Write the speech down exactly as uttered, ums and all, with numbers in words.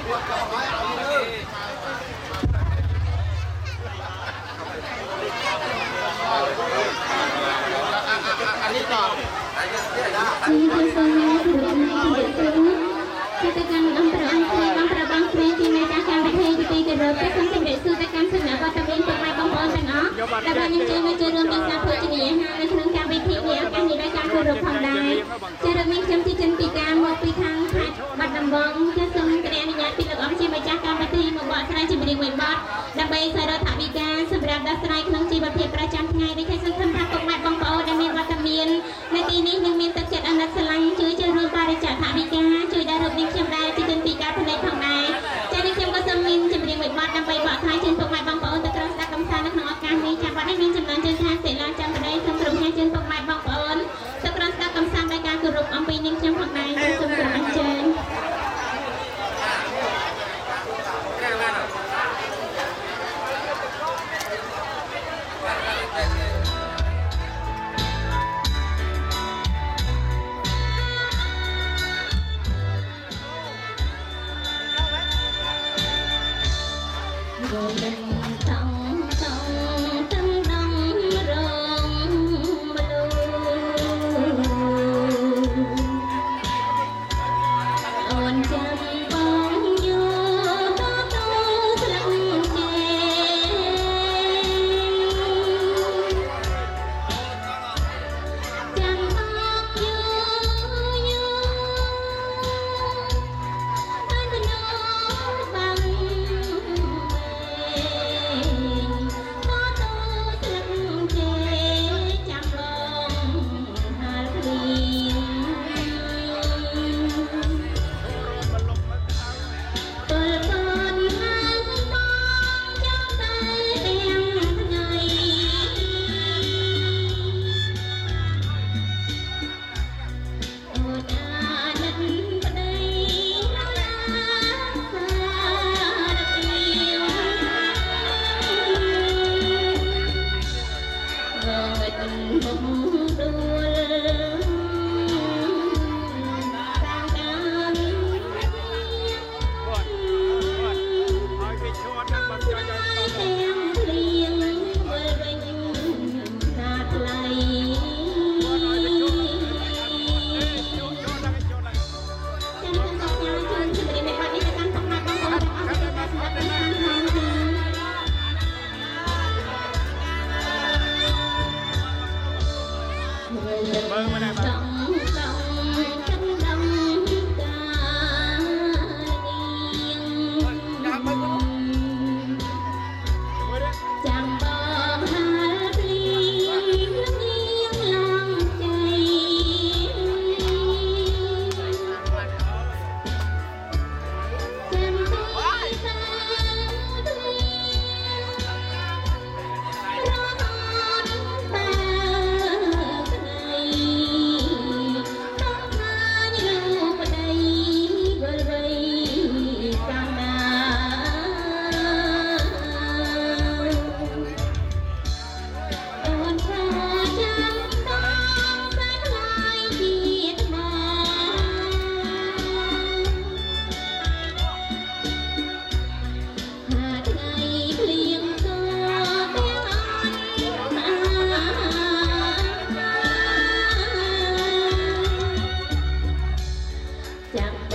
ដើម្បីសារថវិកាសម្រាប់ដោះស្រាយក្នុងជីវភាពប្រចាំថ្ងៃដូចជាសង្ឃឹមថាពុកម៉ែបងប្អូនដែលមានវត្តមាននៅទីនេះនឹងមានទឹកចិត្តអាណិតស្រឡាញ់ជួយចូលរួមបរិច្ចាគថវិកាជួយដល់រូបនាងខ្ញុំដែរជាជនពិការផ្នែកផងដែរចា៎នេះខ្ញុំក៏សូមមានចម្រៀងមួយបទដើម្បីបកស្រាយជូនពុកម៉ែបងប្អូនទៅក្រោយស្ដាប់កំសាន្តនៅក្នុងឱកាសនេះចា៎បទនេះមានចំណងជើងថាសិលាចាំប្តីសូមក្រុមការជូនពុកម៉ែបងប្អូនទៅក្រោយស្ដាប់កំសាន្តដោយការគោរពអំពីនាងខ្ញុំផងដែរសូមគោរពអញ្ជើញYeah.